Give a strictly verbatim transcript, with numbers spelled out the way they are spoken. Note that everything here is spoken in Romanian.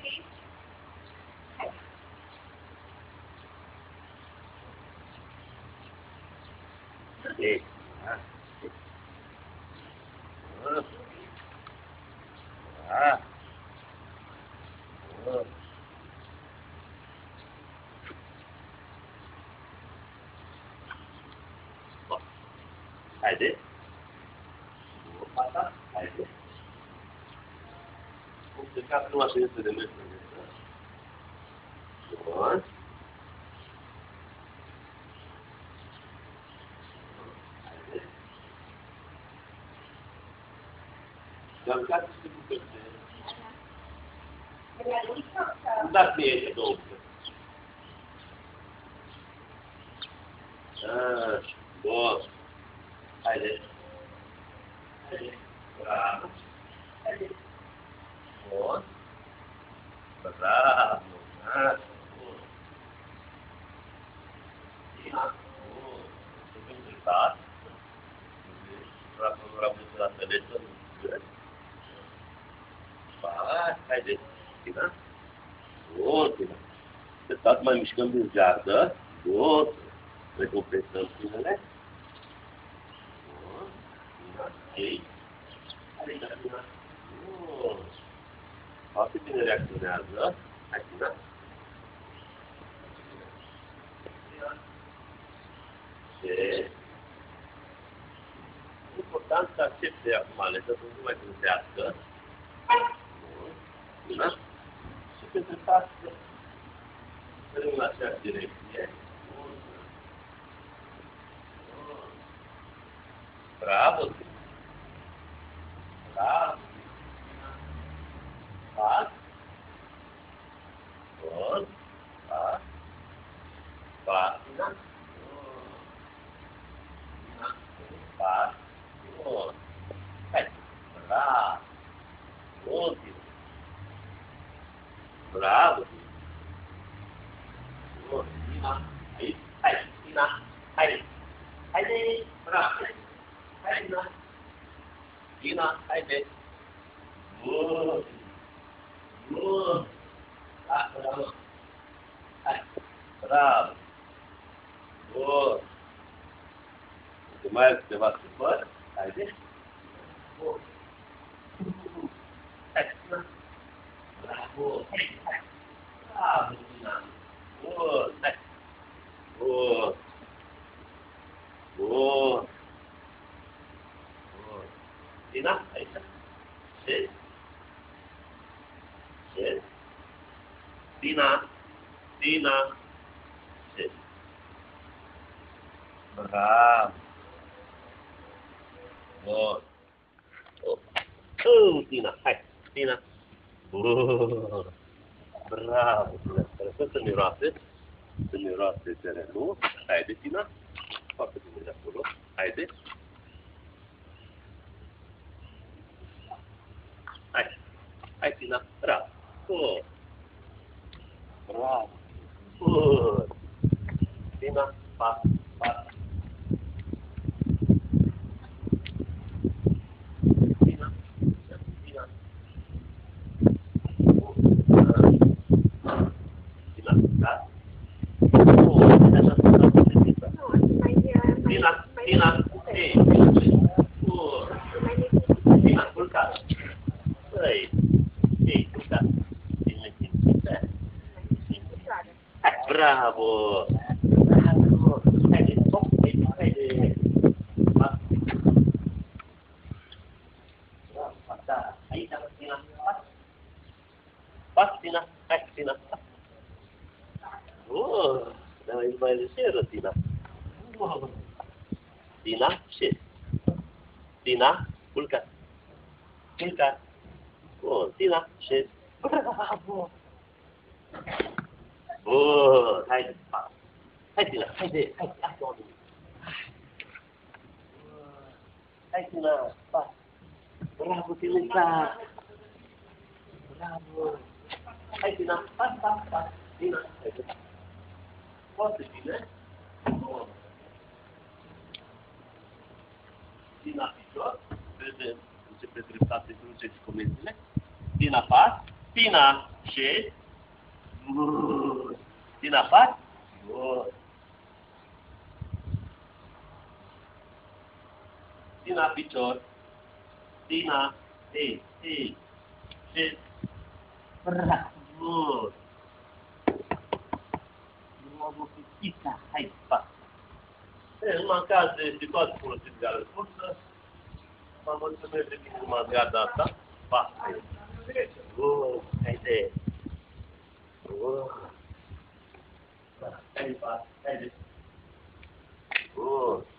Ei. Ah. Oh. Haydi. Patah. Haydi. Dekat keluar sini sedikit. One. Jangan sedikit. Tidak dia itu. Ah, bos. Haydi. Haydi. Bravo. Haydi. Bos. Bravo. Ah. Iya. Oh. Itu cerita. Berapa-berapa sudah terdesak. Bak, haydi. Tidak. Oh, tidak. Tetap mamişkan bir yerde. Oh. Recompensando aquilo, né? Oh. Aí. Aí, tá aqui, oh. Ó, que tem reaccionado, ó. Aqui, né? É. O importante é que você tenha uma letra, você vai ter um teatro. Né? Se você tentar, você não vai achar direito, né? Bravo. Bravo. Faz. Bom. Faz. Faz. Faz. Bom. Bravo. Ótimo. Bravo. Bom. Aí. Aí. Aí. Aí. Bravo. Aí, Tina. Tina, aí, boa. Boa. Ah, bravo. Aí, bravo. Boa. O que mais você vai se fora? Aí, boa. Aí, Tina. Bravo. Bravo, Tina. Boa. Aí. Boa. Boa. Tina, aí está. Sim. Sim. Tina. Tina. Sim. Bravo. Boa. Oh. Oh, Tina. Hai. Tina. Boa. Bravo, Tina. Adesso te ne rate. Te ne rate terreno. Haide, Tina. Facă de acolo. Haide. Hai, hai, Tina, bravo. Oh. Bravo. Oh. Tina, pas, pas. Tina, Tina. Oh. Tina, pas. Oh, essa Tina, Tina, eh. Oh. Tina, culcar. Ei, ei, culcar. Bravo! Bravo! Haydi, top, haydi, haydi. Bak. Bravo, patah. Haydi, tangan Tina. Pas. Pas, Tina. Haydi, Tina. Oh, nama ini banyak share, Tina. Oh. Tina, share. Tina, kulkas. Kulkas. Oh, Tina, share. Bravo! Oh, haydi, Pak. Haydi, Tina, haydi, haydi, haydi. Haydi, Tina, Pak. Bravo, Tina. Bravo. Haydi, Tina, Pak, Pak, Pak. Tina, haydi. Forte, Tina. Oh. Tina, picior. Vede, începe dreptate, nu ce comenzile. Tina, Pak. Tina, și... Good. Tina, faci? Good. Tina, picior. Tina, ei, ei. Și... Bravo. Bravo, Pita. Hai, fac. În caz de situații folosiți de răspunsă, mă mulțumesc de tine cum am gata asta. Pa! Bun, haide! Bun! Haide, pa! Haide! Bun!